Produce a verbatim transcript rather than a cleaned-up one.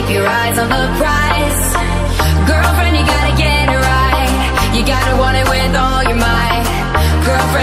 your eyes on the prize. Girlfriend, you gotta get it right. You gotta want it with all your might. Girlfriend,